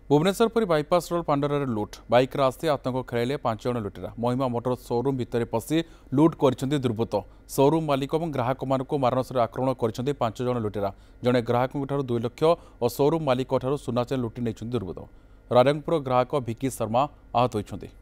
भुवनेश्वरपुरी bypass road पांडर लुट bike आसी आतंक खेल 5 जन लुटेरा महिमा मोटर शोरूम भितर पशि लुट कर दुर्बृत्त शोरूम मालिक और ग्राहक मान मारणसर आक्रमण कर 5 जन लुटेरा जड़े ग्राहक 2 लाख और शोरूम मालिक सुना चेन लुटि नहीं दुर्बृत्त रायरंगपुर ग्राहक भिकी शर्मा आहत होती।